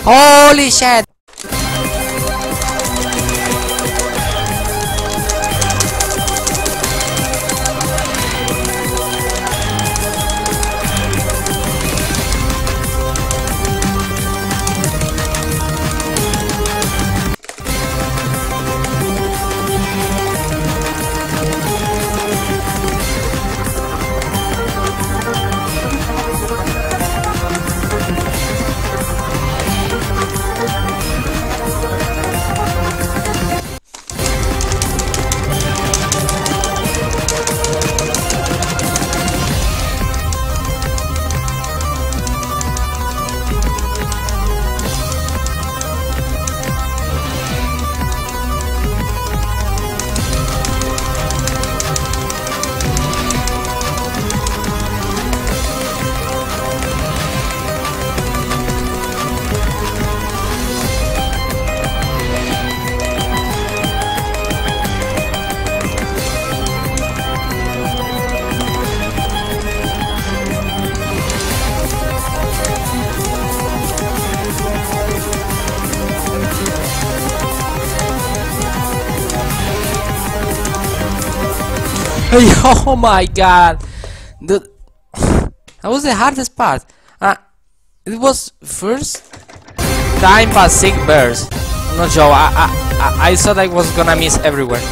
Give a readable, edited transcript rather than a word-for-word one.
Holy shit! Oh my god, that was the hardest part. It was first time passing bears. Not sure. I thought I was gonna miss everywhere.